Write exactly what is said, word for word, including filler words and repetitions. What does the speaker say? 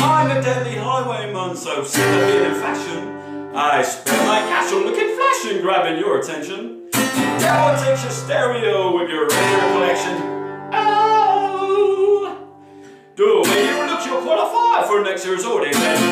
I'm a deadly highwayman, so sick of being in fashion. I spend my cash on looking flash and grabbing your attention. Devil takes your stereo with your radio collection. Oh, the way you look, you'll qualify for next year's audience.